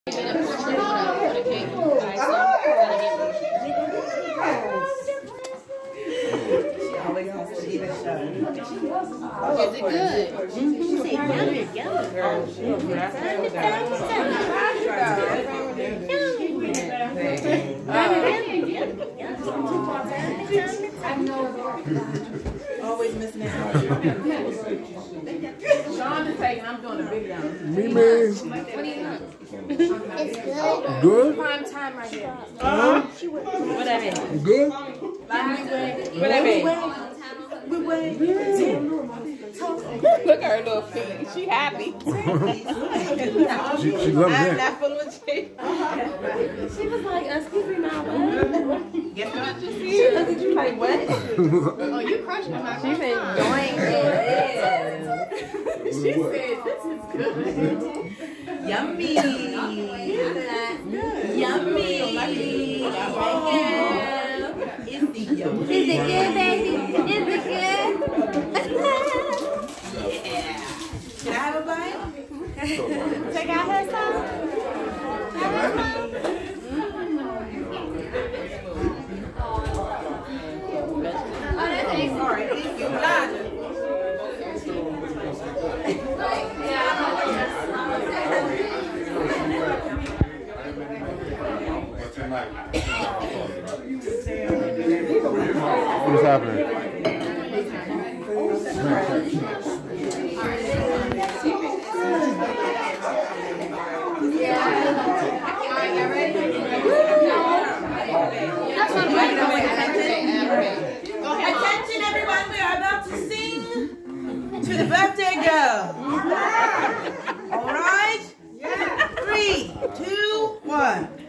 Is it good? Always missing out. Sean is taking, I'm doing a big down. Me. What do you want? It's good. Good? Prime time right here. What that mean? Good? What that mean? Look at her little feet. She happy. She loves I'm that. not full of shit. She was like, excuse me, now what? She looked at you like, what? Oh, you crushing my She said, join it. She said, this is good. Yummy. Yummy. Is it good, baby? Is it good? Yeah. Can I have a bite? Check out her some. Sorry, thank you. What's happening? Attention, everyone, we are about to sing to the birthday girl. All right? 3, 2, 1.